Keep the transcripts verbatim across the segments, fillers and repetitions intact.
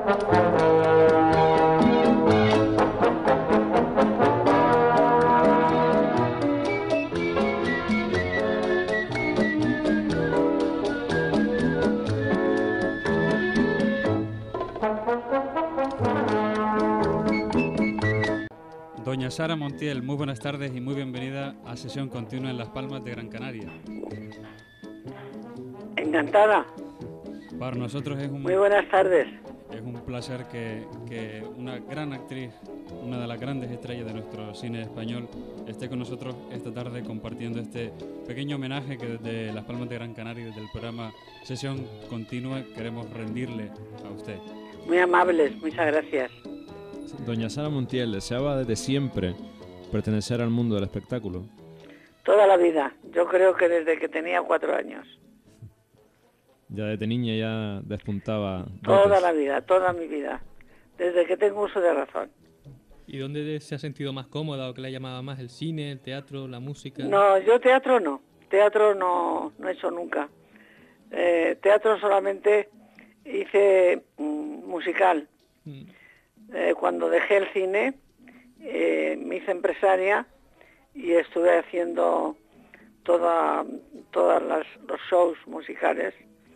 Doña Sara Montiel, muy buenas tardes y muy bienvenida a Sesión Continua en Las Palmas de Gran Canaria. Encantada. Para nosotros es un, muy buenas tardes. Es un placer que, que una gran actriz, una de las grandes estrellas de nuestro cine español, esté con nosotros esta tarde compartiendo este pequeño homenaje que desde Las Palmas de Gran Canaria, desde el programa Sesión Continua, queremos rendirle a usted. Muy amables, muchas gracias. Doña Sara Montiel, ¿deseaba desde siempre pertenecer al mundo del espectáculo? Toda la vida, yo creo que desde que tenía cuatro años. Ya desde niña ya despuntaba Toda dotes. la vida, toda mi vida, desde que tengo uso de razón. ¿Y dónde se ha sentido más cómoda o qué le llamaba más? ¿El cine, el teatro, la música? No, yo teatro no, teatro no, no he hecho nunca. Eh, teatro solamente hice mm, musical. Mm. Eh, cuando dejé el cine, eh, me hice empresaria y estuve haciendo toda, todas las, los shows musicales,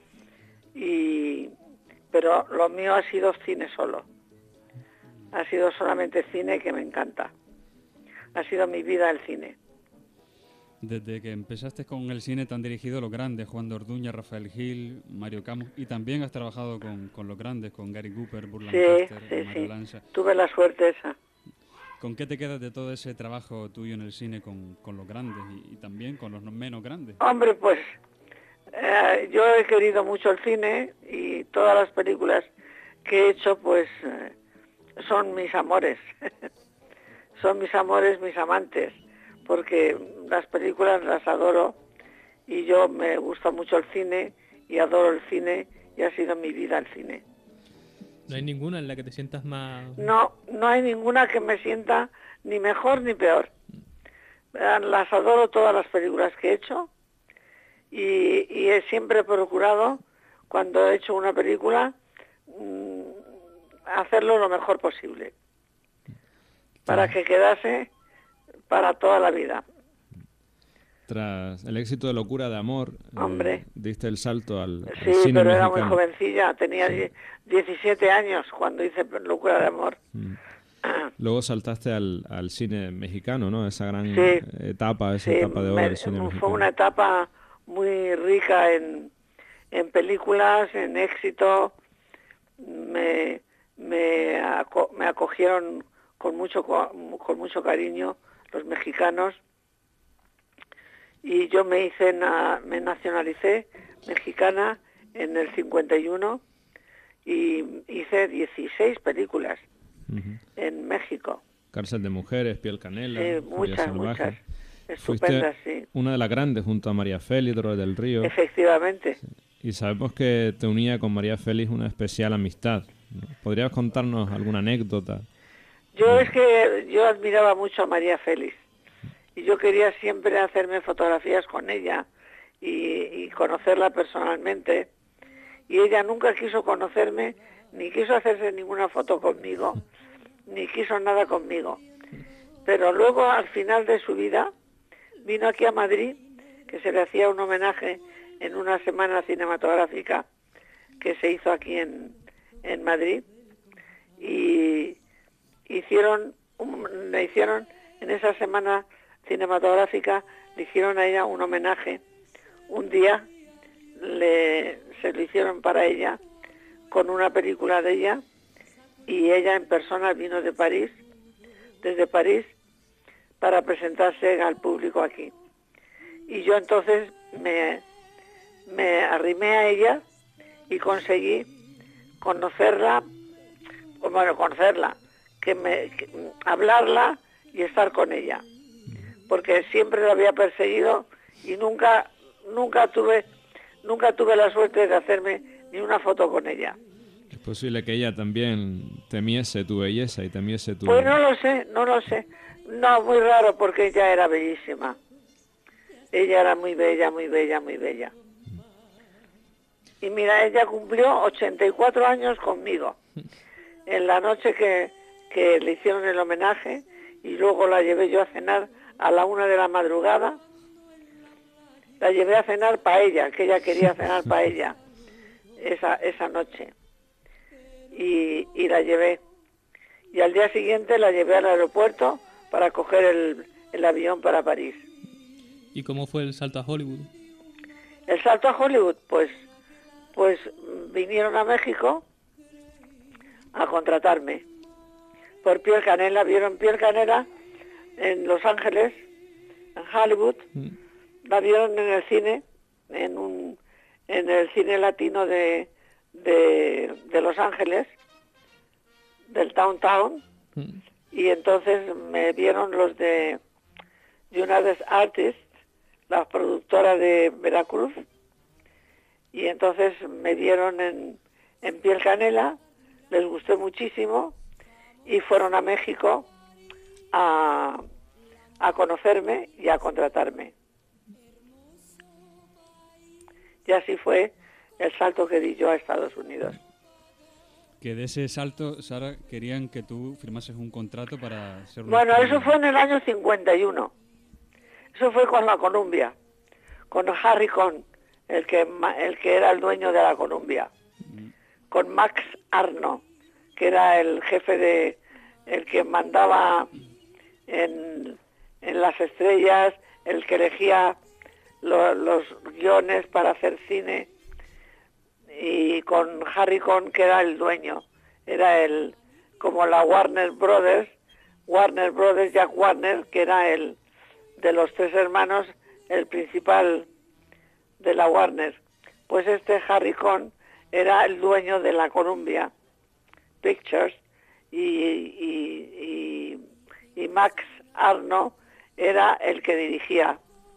y, pero lo mío ha sido cine solo. Ha sido solamente cine, que me encanta. Ha sido mi vida el cine. Desde que empezaste con el cine te han dirigido los grandes, Juan de Orduña, Rafael Gil, Mario Camus, y también has trabajado con, con los grandes, con Gary Cooper, Burt Lancaster, sí, sí, Mario sí. Lanza. Tuve la suerte esa. ¿Con qué te quedas de todo ese trabajo tuyo en el cine con, con los grandes y, y también con los menos grandes? Hombre, pues eh, yo he querido mucho el cine y todas las películas que he hecho, pues eh, son mis amores. Son mis amores, mis amantes, porque las películas las adoro y yo me gusta mucho el cine y adoro el cine y ha sido mi vida el cine. ¿No hay ninguna en la que te sientas más...? No, no hay ninguna que me sienta ni mejor ni peor. Las adoro todas las películas que he hecho y, y he siempre procurado, cuando he hecho una película, mmm, hacerlo lo mejor posible, para que quedase para toda la vida. Tras el éxito de Locura de Amor, eh, diste el salto al, al sí, cine pero mexicano. Era muy jovencilla, tenía sí. diecisiete años cuando hice Locura de Amor. Mm. Luego saltaste al, al cine mexicano, ¿no? Esa gran sí, etapa, esa sí, etapa de oro me, del cine fue mexicano. Fue una etapa muy rica en, en películas, en éxito. Me, me, aco me acogieron con mucho, con mucho cariño los mexicanos. Y yo me hice, na, me nacionalicé mexicana en el cincuenta y uno y hice dieciséis películas uh-huh. en México. Cárcel de Mujeres, Piel Canela, sí, muchas, Salvaje. muchas, estupendas, Fuiste sí. una de las grandes junto a María Félix, Dolores del Río. Efectivamente. Sí. Y sabemos que te unía con María Félix una especial amistad. ¿Podrías contarnos alguna anécdota? Yo es que yo admiraba mucho a María Félix. Y yo quería siempre hacerme fotografías con ella y, y conocerla personalmente. Y ella nunca quiso conocerme, ni quiso hacerse ninguna foto conmigo, ni quiso nada conmigo. Pero luego, al final de su vida, vino aquí a Madrid, que se le hacía un homenaje en una semana cinematográfica que se hizo aquí en, en Madrid. Y hicieron, un, le hicieron en esa semana cinematográfica, le hicieron a ella un homenaje. Un día le, se lo hicieron para ella con una película de ella, y ella en persona vino de París, desde París, para presentarse al público aquí. Y yo entonces me, me arrimé a ella y conseguí conocerla, bueno, conocerla, que me, que, hablarla y estar con ella. Porque siempre la había perseguido y nunca nunca tuve nunca tuve la suerte de hacerme ni una foto con ella. Es posible que ella también temiese tu belleza y temiese tu... Pues no lo sé, no lo sé. No, muy raro, porque ella era bellísima. Ella era muy bella, muy bella, muy bella. Y mira, ella cumplió ochenta y cuatro años conmigo. En la noche que, que le hicieron el homenaje, y luego la llevé yo a cenar a la una de la madrugada. La llevé a cenar paella, que ella quería cenar paella esa, esa noche. Y, y la llevé. Y al día siguiente la llevé al aeropuerto para coger el, el avión para París. ¿Y cómo fue el salto a Hollywood? El salto a Hollywood, pues, pues vinieron a México a contratarme por Piel Canela. Vieron Piel Canela en Los Ángeles, en Hollywood. Mm. La vieron en el cine, en un en el cine latino de de, de Los Ángeles, del Downtown. Mm. Y entonces me vieron los de United Artists, la productora de Veracruz, y entonces me vieron en, en Piel Canela, les gusté muchísimo y fueron a México a, a conocerme y a contratarme. Y así fue el salto que di yo a Estados Unidos. Que de ese salto, Sara, querían que tú firmases un contrato para ser una Bueno, estrella. eso fue en el año cincuenta y uno. Eso fue con la Columbia, con Harry Cohn, el que el que era el dueño de la Columbia, mm. con Max Arno, que era el jefe de, el que mandaba en, en las estrellas, el que elegía lo, los guiones para hacer cine, y con Harry Cohn, que era el dueño, era el, como la Warner Brothers, Warner Brothers, Jack Warner, que era el de los tres hermanos, el principal de la Warner. Pues este Harry Cohn era el dueño de la Columbia Pictures y, y, y, y Max Arno era el que dirigía.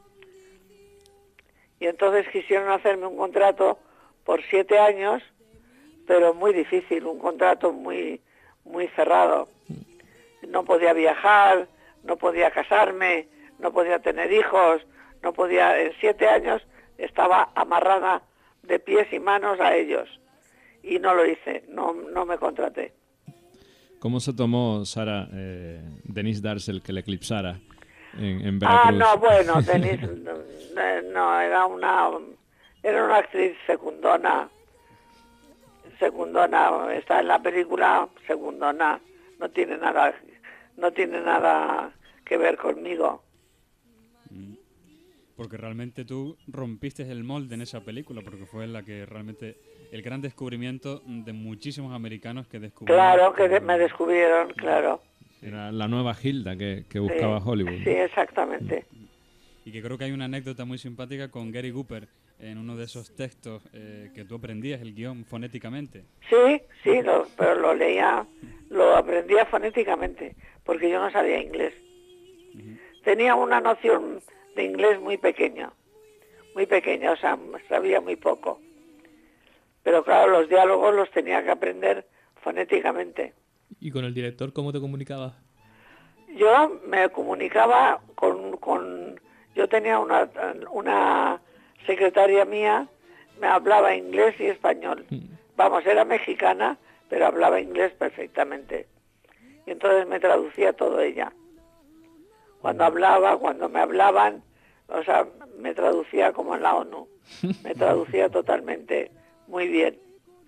Y entonces quisieron hacerme un contrato por siete años, pero muy difícil, un contrato muy, muy cerrado. No podía viajar, no podía casarme, no podía tener hijos, no podía, en siete años estaba amarrada de pies y manos a ellos. Y no lo hice, no, no me contraté. ¿Cómo se tomó, Sara, eh, Denise Darcel que le eclipsara en, en Veracruz? Ah, no, bueno, Denise no, no, era una era una actriz secundona, secundona, está en la película secundona, no tiene nada, no tiene nada que ver conmigo. Porque realmente tú rompiste el molde en esa película, porque fue la que realmente el gran descubrimiento de muchísimos americanos que descubrieron. Claro, que de, me descubrieron, claro. Era la nueva Hilda que, que buscaba sí, Hollywood. Sí, exactamente. Y que creo que hay una anécdota muy simpática con Gary Cooper en uno de esos textos eh, que tú aprendías el guión fonéticamente. Sí, sí, lo, pero lo leía, lo aprendía fonéticamente, porque yo no sabía inglés. Uh-huh. Tenía una noción de inglés muy pequeña, muy pequeña, o sea, sabía muy poco. Pero claro, los diálogos los tenía que aprender fonéticamente. ¿Y con el director cómo te comunicabas? Yo me comunicaba con... con yo tenía una, una secretaria mía, me hablaba inglés y español. Mm. Vamos, era mexicana, pero hablaba inglés perfectamente. Y entonces me traducía todo ella. Cuando hablaba, cuando me hablaban, o sea, me traducía como en la ONU. Me traducía totalmente muy bien.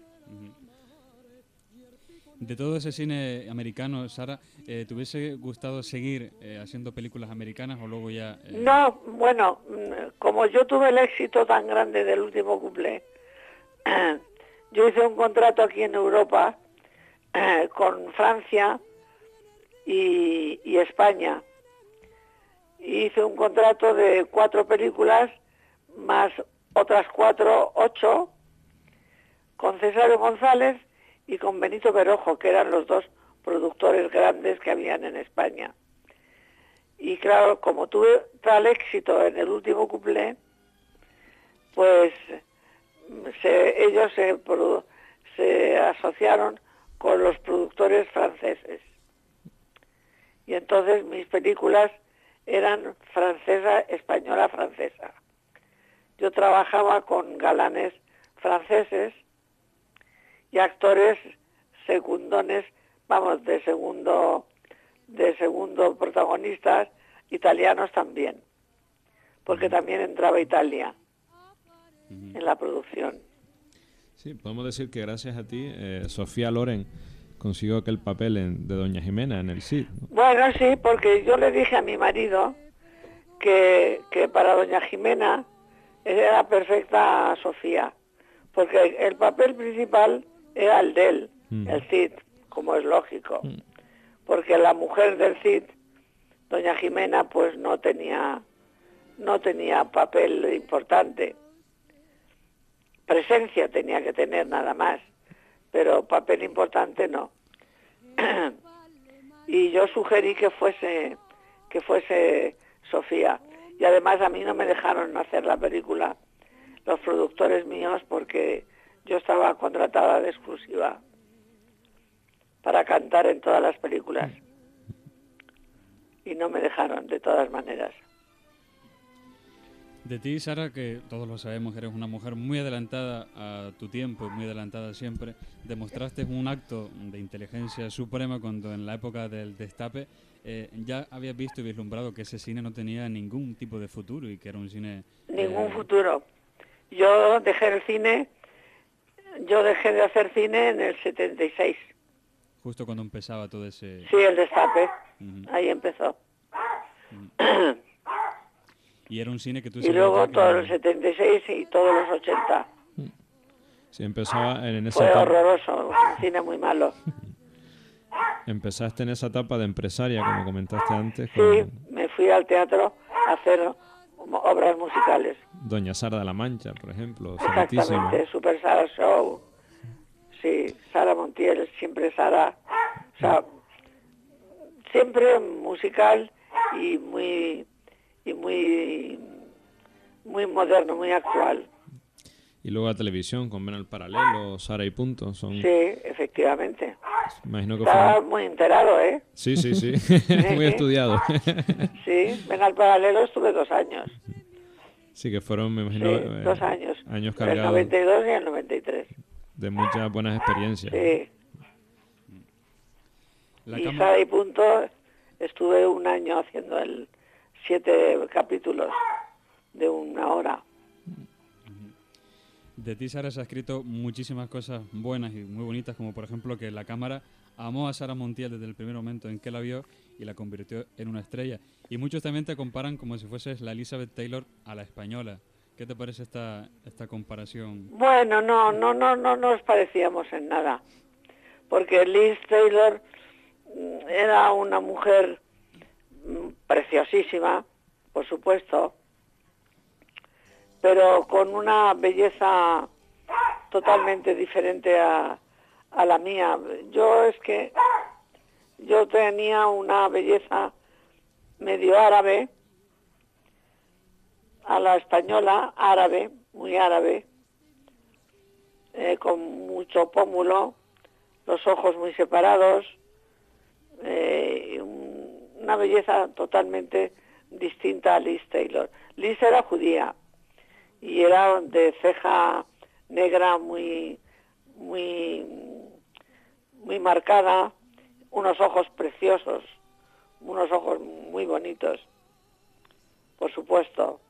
De todo ese cine americano, Sara, eh, ¿te hubiese gustado seguir eh, haciendo películas americanas o luego ya...? Eh... No, bueno, como yo tuve el éxito tan grande del último cuplé, yo hice un contrato aquí en Europa eh, con Francia y, y España. Hice un contrato de cuatro películas más otras cuatro, ocho, con César González y con Benito Berojo, que eran los dos productores grandes que habían en España. Y claro, como tuve tal éxito en el último cuplé, pues se, ellos se, se asociaron con los productores franceses. Y entonces mis películas eran francesa, española, francesa. Yo trabajaba con galanes franceses y actores secundones, vamos, de segundo, de segundo protagonistas, italianos también, porque también entraba Italia en la producción. Sí, podemos decir que gracias a ti, eh, Sofía Loren consiguió aquel papel en, de Doña Jimena en el Cid, ¿no? Bueno, sí, porque yo le dije a mi marido que, que para Doña Jimena era perfecta Sofía, porque el papel principal era el de él, mm. el Cid, como es lógico, mm. porque la mujer del Cid, Doña Jimena, pues no tenía, no tenía papel importante. Presencia tenía que tener nada más, pero papel importante no. Y yo sugerí que fuese que fuese Sofía, y además a mí no me dejaron hacer la película los productores míos, porque yo estaba contratada de exclusiva para cantar en todas las películas y no me dejaron de todas maneras. De ti, Sara, que todos lo sabemos, eres una mujer muy adelantada a tu tiempo, muy adelantada siempre. Demostraste un acto de inteligencia suprema cuando en la época del Destape eh, ya habías visto y vislumbrado que ese cine no tenía ningún tipo de futuro y que era un cine... Ningún eh... futuro. Yo dejé el cine, yo dejé de hacer cine en el setenta y seis. Justo cuando empezaba todo ese... Sí, el Destape, uh-huh. Ahí empezó. Uh-huh. Y era un cine que tú... Y luego todo no... el setenta y seis y todos los ochenta. Sí, empezaba en esa Fue etapa... horroroso, un cine muy malo. Empezaste en esa etapa de empresaria, como comentaste antes. Sí, con... me fui al teatro a hacer obras musicales. Doña Sara de la Mancha, por ejemplo. Exactamente, Super Sara Show. Sí, Sara Montiel, siempre Sara. O sea, siempre musical y muy... y muy muy moderno, muy actual. Y luego la televisión, con Ven al Paralelo, Sara y Punto. Son... Sí, efectivamente. Imagino que Estaba fueron... muy enterado, ¿eh? Sí, sí, sí. Muy estudiado. Sí, Ven al Paralelo estuve dos años. Sí, que fueron, me imagino... Sí, eh, dos años. Años cargados. El noventa y dos y el noventa y tres. De muchas buenas experiencias. Sí. La y cama... Sara y Punto estuve un año haciendo el siete capítulos de una hora. De ti, Sara, se ha escrito muchísimas cosas buenas y muy bonitas, como por ejemplo que la cámara amó a Sara Montiel desde el primer momento en que la vio y la convirtió en una estrella. Y muchos también te comparan como si fueses la Elizabeth Taylor a la española. ¿Qué te parece esta esta comparación? Bueno, no, no, no, no nos parecíamos en nada, porque Liz Taylor era una mujer preciosísima, por supuesto, pero con una belleza totalmente diferente a, a la mía. Yo es que yo tenía una belleza medio árabe, a la española, árabe, muy árabe, eh, con mucho pómulo, los ojos muy separados, eh, un, una belleza totalmente distinta a Liz Taylor. Liz era judía y era de ceja negra muy, muy, muy marcada, unos ojos preciosos, unos ojos muy bonitos, por supuesto,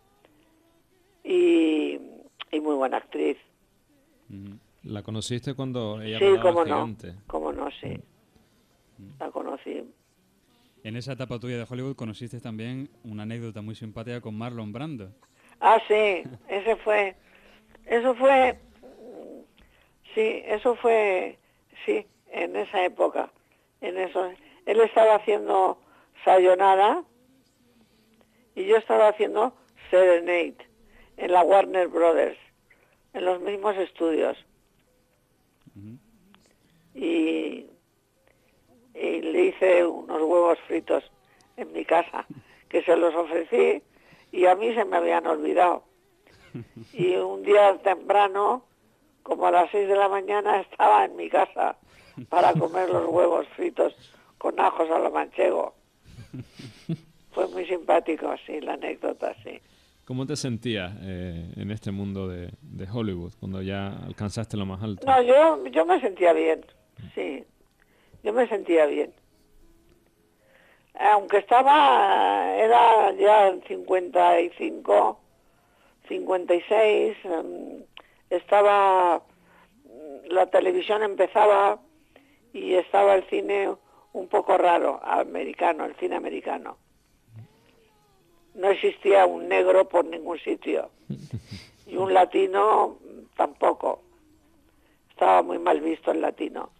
y, y muy buena actriz. ¿La conociste cuando ella sí, rodaba cómo Gigante? no, cómo no, sí, la conocí. En esa etapa tuya de Hollywood conociste también una anécdota muy simpática con Marlon Brando. Ah, sí, ese fue, eso fue, sí, eso fue, sí, en esa época, en eso, él estaba haciendo Sayonara y yo estaba haciendo Serenade en la Warner Brothers, en los mismos estudios. Uh-huh. Y, y le hice unos huevos fritos en mi casa, que se los ofrecí y a mí se me habían olvidado. Y un día temprano, como a las seis de la mañana, estaba en mi casa para comer los huevos fritos con ajos a lo manchego. Fue muy simpático, sí, la anécdota, sí. ¿Cómo te sentías eh, en este mundo de, de Hollywood cuando ya alcanzaste lo más alto? No, yo, yo me sentía bien, sí, yo me sentía bien. Aunque estaba, era ya en cincuenta y cinco, cincuenta y seis, um, estaba, la televisión empezaba y estaba el cine un poco raro, americano, el cine americano. No existía un negro por ningún sitio y un latino tampoco. Estaba muy mal visto el latino.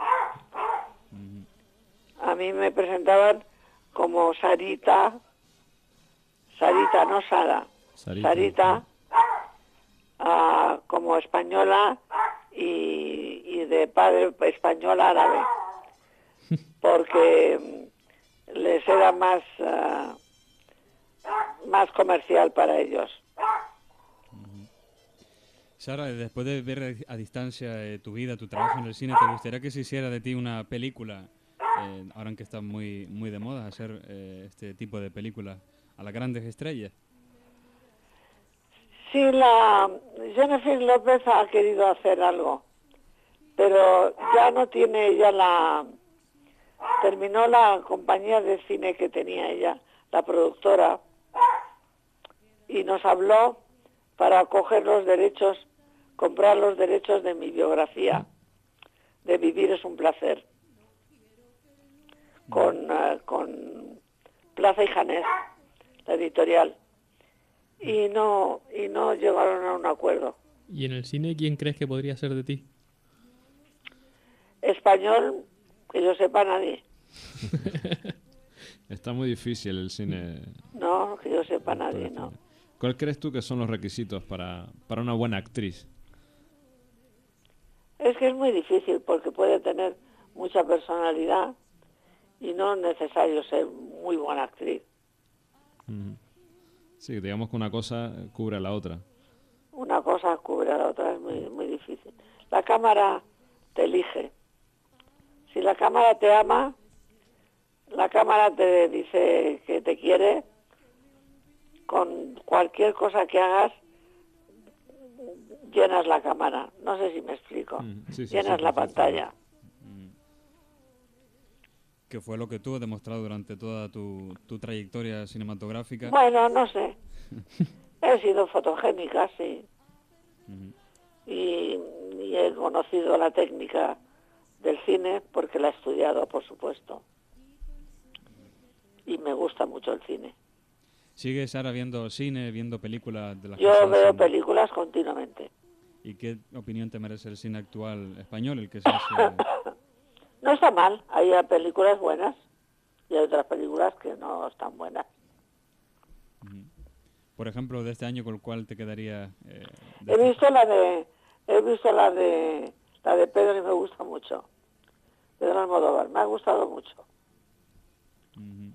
A mí me presentaban como Sarita, Sarita, no Sara, Sarita, Sarita, uh, como española y, y de padre español árabe, porque les era más... Uh, más comercial para ellos. Sara, después de ver a distancia eh, tu vida, tu trabajo en el cine, ¿te gustaría que se hiciera de ti una película? Eh, ahora que está muy muy de moda hacer eh, este tipo de películas a las grandes estrellas. Sí, la Jennifer López ha querido hacer algo, pero ya no tiene ella la... Terminó la compañía de cine que tenía ella, la productora, y nos habló para coger los derechos, comprar los derechos de mi biografía, de Vivir es un placer, con, uh, con Plaza y Janés, la editorial, y no, y no llegaron a un acuerdo. ¿Y en el cine quién crees que podría ser de ti? Español, que yo sepa nadie. Está muy difícil el cine. No, que yo sepa nadie, no. ¿Cuál crees tú que son los requisitos para, para una buena actriz? Es que es muy difícil porque puede tener mucha personalidad y no es necesario ser muy buena actriz. Uh-huh. Sí, digamos que una cosa cubre a la otra. Una cosa cubre a la otra, es muy, muy difícil. La cámara te elige. Si la cámara te ama, la cámara te dice que te quiere, con cualquier cosa que hagas, llenas la cámara. No sé si me explico. Mm, sí, sí, llenas sí, la pantalla. ¿Qué fue lo que tú has demostrado durante toda tu, tu trayectoria cinematográfica? Bueno, no sé. He sido fotogénica, sí. Uh-huh. y, y he conocido la técnica del cine porque la he estudiado, por supuesto. Y me gusta mucho el cine. ¿Sigues ahora viendo cine, viendo películas de las Yo que se veo hacen? películas continuamente. ¿Y qué opinión te merece el cine actual español, el que se hace? No está mal, hay películas buenas y hay otras películas que no están buenas. Uh-huh. Por ejemplo, de este año, ¿con cuál te quedaría? Eh, he este... visto la de, he visto la de, la de Pedro y me gusta mucho. Pedro Almodóvar, me ha gustado mucho. Uh-huh.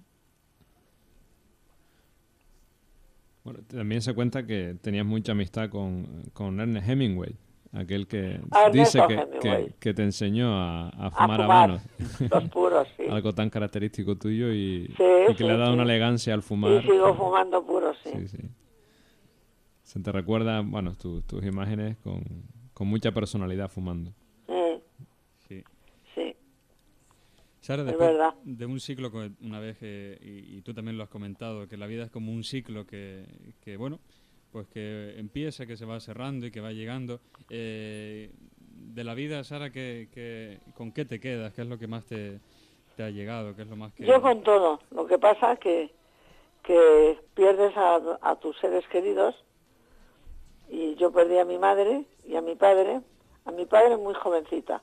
Bueno, también se cuenta que tenías mucha amistad con, con Ernest Hemingway, aquel que Ernesto dice que, Hemingway. que, que te enseñó a, a fumar a fumar habanos. los puros, sí. Algo tan característico tuyo y, sí, y que sí, le ha dado sí. una elegancia al fumar. Y sigo que... fumando puros, sí. sí, sí. Se te recuerda, bueno, tu, tus imágenes con, con mucha personalidad fumando. Eh, Sí. sí. Sara, Es después verdad. de un ciclo que una vez, eh, y, y tú también lo has comentado, que la vida es como un ciclo que, que bueno, pues que empieza, que se va cerrando y que va llegando. Eh, de la vida, Sara, ¿qué, qué, ¿con qué te quedas? ¿Qué es lo que más te, te ha llegado? ¿Qué es lo más que...? Yo con todo. Lo que pasa es que, que pierdes a, a tus seres queridos, y yo perdí a mi madre y a mi padre. A mi padre muy jovencita.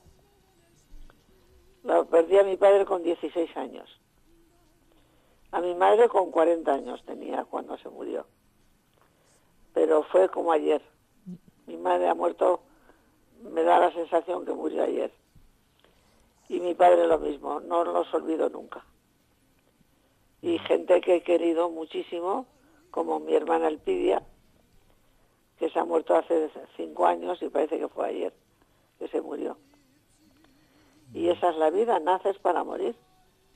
Lo perdí a mi padre con dieciséis años. A mi madre con cuarenta años tenía cuando se murió. Pero fue como ayer. Mi madre ha muerto, me da la sensación que murió ayer. Y mi padre lo mismo, no los olvido nunca. Y gente que he querido muchísimo, como mi hermana Elpidia, que se ha muerto hace cinco años y parece que fue ayer que se murió. Y esa es la vida, naces para morir.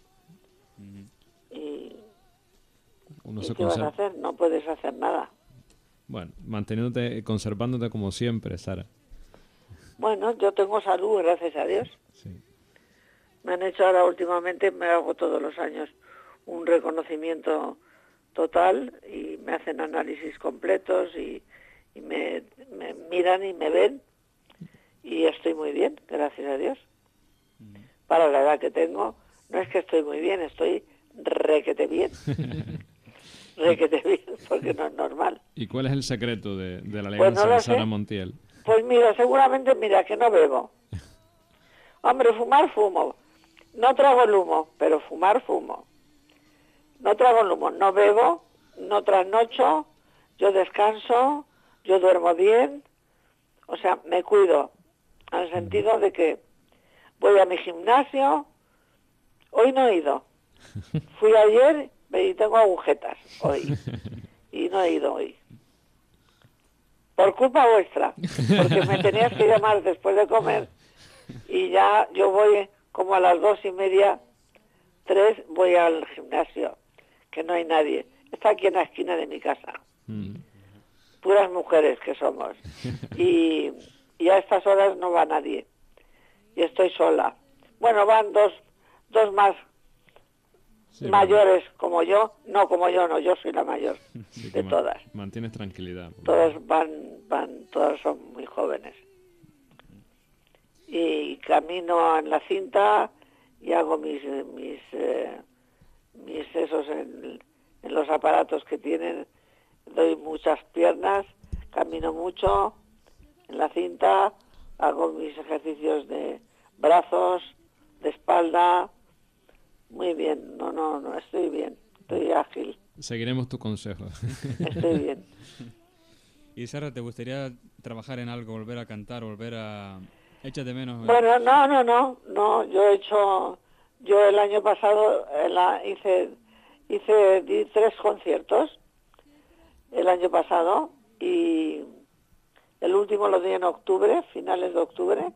Uh-huh. Y, Uno ¿y se qué vas conserva, a hacer? No puedes hacer nada. Bueno, manteniéndote, conservándote como siempre, Sara. Bueno, yo tengo salud, gracias a Dios. Sí. Me han hecho ahora últimamente, me hago todos los años un reconocimiento total y me hacen análisis completos y, y me, me miran y me ven y estoy muy bien, gracias a Dios. Para la edad que tengo, no es que estoy muy bien, estoy requete bien. Requete bien, porque no es normal. ¿Y cuál es el secreto de, de la Pues elegancia no lo de Sara sé. Montiel? Pues mira, seguramente, mira, que no bebo. Hombre, fumar fumo. No trago el humo, pero fumar fumo. No trago el humo, no bebo, no trasnocho, yo descanso, yo duermo bien. O sea, me cuido, en el sentido de que voy a mi gimnasio. Hoy no he ido. Fui ayer y tengo agujetas hoy. Y no he ido hoy. Por culpa vuestra, porque me tenías que llamar después de comer y ya yo voy como a las dos y media, tres, voy al gimnasio, que no hay nadie. Está aquí en la esquina de mi casa. Mm. Puras mujeres que somos. Y, y a estas horas no va nadie. Y estoy sola. Bueno, van dos, dos más Sí, mayores como yo. No, como yo no, yo soy la mayor sí, que de ma- todas. Mantienes tranquilidad. Todas van, van, todas son muy jóvenes. Y camino en la cinta y hago mis, mis, eh, mis esos en, en los aparatos que tienen. Doy muchas piernas, camino mucho en la cinta, hago mis ejercicios de brazos, de espalda. Muy bien, no, no, no, estoy bien, estoy ágil, Seguiremos tu consejo. estoy bien. Y Sara, ¿te gustaría trabajar en algo, volver a cantar, volver a... Échate menos... eh? Bueno, no, no, no, no, yo he hecho, yo el año pasado eh, la, hice, hice di tres conciertos el año pasado y el último lo di en octubre, finales de octubre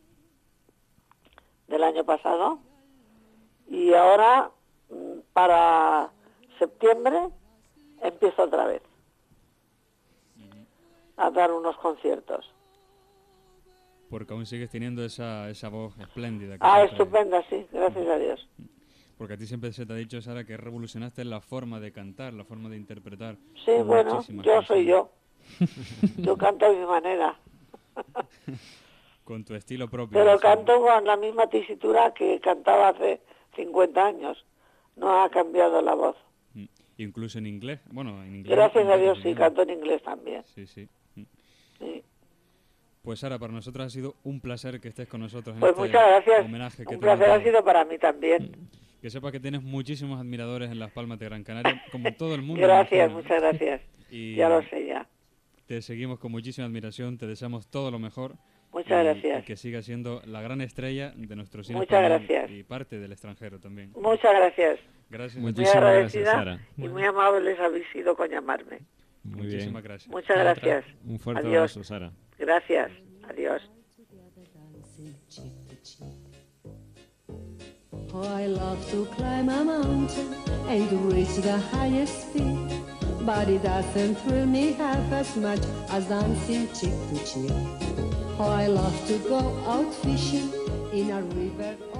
del año pasado y ahora mm, para septiembre empiezo otra vez a dar unos conciertos. Porque aún sigues teniendo esa, esa voz espléndida. Que Ah, siempre- estupenda, sí, gracias a Dios. Porque a ti siempre se te ha dicho, Sara, que revolucionaste la forma de cantar, la forma de interpretar. Sí, bueno, muchísimas yo soy canciones. yo. Yo canto a mi manera. Con tu estilo propio. Pero sí. canto con la misma tesitura que cantaba hace cincuenta años. No ha cambiado la voz. Mm. Incluso en inglés. Bueno, en inglés. Gracias en a varios Dios sí, idiomas. canto en inglés también. Sí, sí. Mm. Sí. Pues Sara, para nosotros ha sido un placer que estés con nosotros en Pues este muchas gracias. homenaje que Un te hemos placer ha dado. sido para mí también. Que sepas que tienes muchísimos admiradores en Las Palmas de Gran Canaria, como todo el mundo. Gracias, imagino. muchas gracias. Y Ya lo sé ya. te seguimos con muchísima admiración, te deseamos todo lo mejor. Muchas y, gracias. y que siga siendo la gran estrella de nuestro cine Muchas español gracias. y parte del extranjero también. Muchas gracias. Gracias. Muy Muy Muchísimas agradecida gracias, Sara. y muy amables habéis sido con llamarme. Muy Muchísimas bien. gracias. Muchas gracias. Un fuerte Adiós. abrazo, Sara. Gracias. Adiós. Oh, I love to climb a mountain and reach the highest peak, but it doesn't thrill me half as much as dancing cheek to cheek. Oh, I love to go out fishing in a river